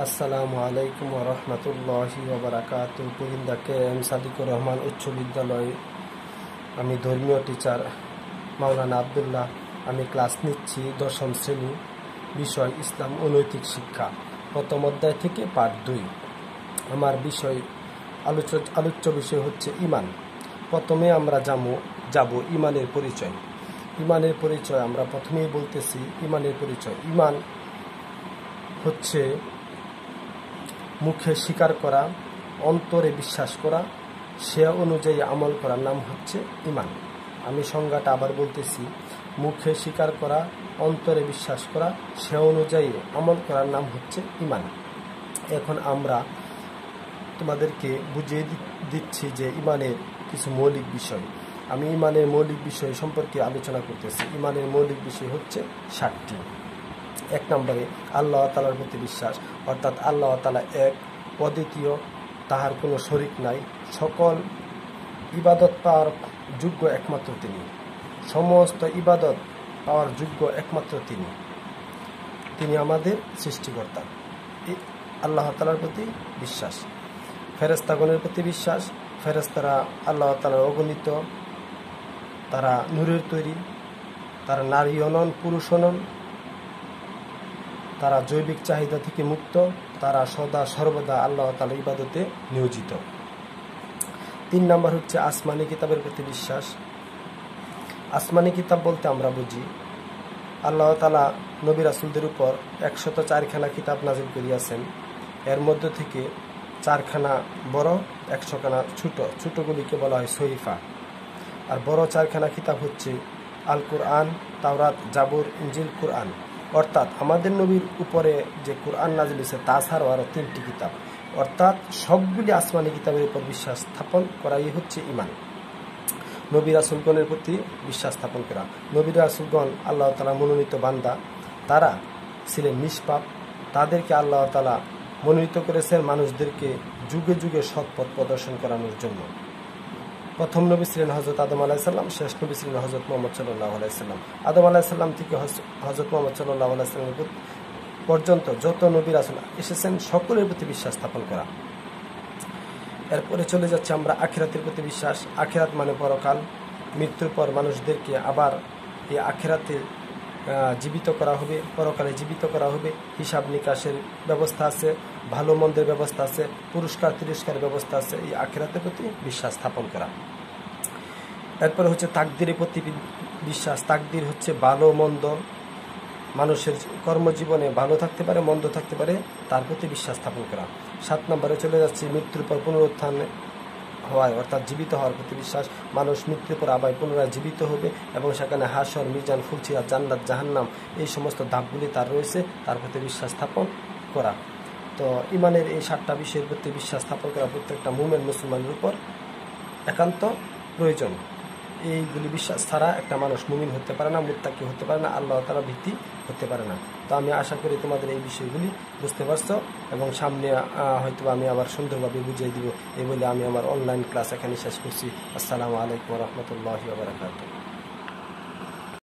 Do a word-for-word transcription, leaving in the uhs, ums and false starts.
আসসালামু আলাইকুম ওয়া রাহমাতুল্লাহি ওয়া বারাকাতুহু। কুমিল্লা কে এম সাদিকুর রহমান উচ্চ বিদ্যালয়ে আমি ধর্মীয় টিচার মাওলানা আব্দুল্লাহ। আমি ক্লাস নিচ্ছি দশম শ্রেণী, বিষয় ইসলাম ও নৈতিক শিক্ষা, প্রথম অধ্যায় থেকে পাঠ দুই। আমার বিষয় আলোচ্য আলোচ্য বিষয় হচ্ছে ইমান। প্রথমে আমরা যাবো যাব ইমানের পরিচয়। ইমানের পরিচয় আমরা প্রথমেই বলতেছি ইমানের পরিচয়। ইমান হচ্ছে মুখে স্বীকার করা, অন্তরে বিশ্বাস করা, সে অনুযায়ী আমল করার নাম হচ্ছে ইমান। আমি সংজ্ঞাটা আবার বলতেছি, মুখে স্বীকার করা, অন্তরে বিশ্বাস করা, সে অনুযায়ী আমল করার নাম হচ্ছে ইমান। এখন আমরা তোমাদেরকে বুঝিয়ে দিচ্ছি যে ইমানের কিছু মৌলিক বিষয়। আমি ইমানের মৌলিক বিষয় সম্পর্কে আলোচনা করতেছি। ইমানের মৌলিক বিষয় হচ্ছে ষাটটি। এক নম্বরে আল্লাহ তাআলার প্রতি বিশ্বাস, অর্থাৎ আল্লাহ তাআলা এক, অদ্বিতীয়, তাহার কোনো শরিক নাই, সকল ইবাদত পাওয়ার যোগ্য একমাত্র তিনি, সমস্ত ইবাদত পাওয়ার যোগ্য একমাত্র তিনি, তিনি আমাদের সৃষ্টিকর্তা। আল্লাহ তাআলার প্রতি বিশ্বাস। ফেরেশতাগণের প্রতি বিশ্বাস। ফেরেশতারা আল্লাহ তাআলার অগণিত, তারা নূরের তৈরি, তারা নারীও নন, পুরুষও নন, তারা জৈবিক চাহিদা থেকে মুক্ত, তারা সদা সর্বদা আল্লাহ তাআলার ইবাদতে নিয়োজিত। তিন নম্বর হচ্ছে আসমানি কিতাবের প্রতি বিশ্বাস। আসমানি কিতাব বলতে আমরা বুঝি আল্লাহ তাআলা নবী রাসূলদের উপর একশত চারখানা কিতাব নাজিল করিয়াছেন। এর মধ্য থেকে চারখানা বড়, একশোখানা ছোট, ছোটগুলিকে বলা হয় সহিফা। আর বড় চারখানা কিতাব হচ্ছে আল কুরআন, তাওরাত, জাবুর, ইনজিল, কুরআন। অর্থাৎ আমাদের নবীর উপরে যে কুরআন নাজিল হয়েছে তাছাড়াও আরো তিনটি কিতাব, অর্থাৎ সবগুলি আসমানি কিতাবের উপর বিশ্বাস স্থাপন করাই হচ্ছে ইমান। নবী রাসূলগণের প্রতি বিশ্বাস স্থাপন করা। নবী রাসূলগণ আল্লাহ তাআলা মনোনীত বান্দা, তারা ছিলেন নিষ্পাপ, তাদেরকে আল্লাহ তাআলা মনোনীত করেছেন মানুষদেরকে যুগে যুগে সৎ পথ প্রদর্শন করানোর জন্য। প্রথম নবী ছিলেন হযরত আদম আলাইহিস সালাম, শেষ নবী ছিলেন হযরত মুহাম্মদ সাল্লাল্লাহু আলাইহি সাল্লাম। আদম আলাইহিস সালাম থেকে হযরত মুহাম্মদ সাল্লাল্লাহু আলাইহি সাল্লাম পর্যন্ত যত নবী রাসূল এসেছেন সকলের প্রতি বিশ্বাস স্থাপন করা। এরপরে চলে যাচ্ছে আমরা আখিরাতের প্রতি বিশ্বাস। আখিরাত মানে পরকাল। মৃত্যুর পর মানুষদেরকে আবার এই আখিরাতে জীবিত করা হবে, পরকালে জীবিত করা হবে। হিসাব নিকাশের ব্যবস্থা আছে, ভালো মন্দের ব্যবস্থা আছে, পুরস্কার তিরস্কারের ব্যবস্থা আছে। এই আখিরাতের প্রতি বিশ্বাস স্থাপন করা। এরপরে হচ্ছে তাকদীরের প্রতি বিশ্বাস। তাকদীর হচ্ছে ভালো মন্দ, মানুষের কর্মজীবনে ভালো থাকতে পারে, মন্দ থাকতে পারে, তার প্রতি বিশ্বাস স্থাপন করা। সাত নম্বরে চলে যাচ্ছে মৃত্যুর পর পুনরুত্থান হওয়ায়, অর্থাৎ জীবিত হওয়ার প্রতি বিশ্বাস। মানুষ মৃত্যুর পর আবার পুনরায় জীবিত হবে এবং সেখানে হাসর, মিজান, ফুলসিরাত, জান্নাত, জাহান্নাম এই সমস্ত ধাপগুলি তার রয়েছে, তার প্রতি বিশ্বাস স্থাপন করা। তো ইমানের এই সাতটা বিষয়ের প্রতি বিশ্বাস স্থাপন করা প্রত্যেকটা মুমিন মুসলমানের উপর একান্ত প্রয়োজন। এইগুলি বিশ্বাস ছাড়া একটা মানুষ মুমিন হতে পারে না, মুত্তাকি হতে পারে না, আল্লাহ তাআলা ভীতি হতে পারে না। তো আমি আশা করি তোমাদের এই বিষয়গুলি বুঝতে পারছো এবং সামনে হয়তো আমি আবার সুন্দরভাবে বুঝিয়ে দিব। এই বলে আমি আমার অনলাইন ক্লাস এখানে শেষ করছি। আসসালামু আলাইকুম ওয়া রাহমাতুল্লাহি ওয়া বারাকাতুহু।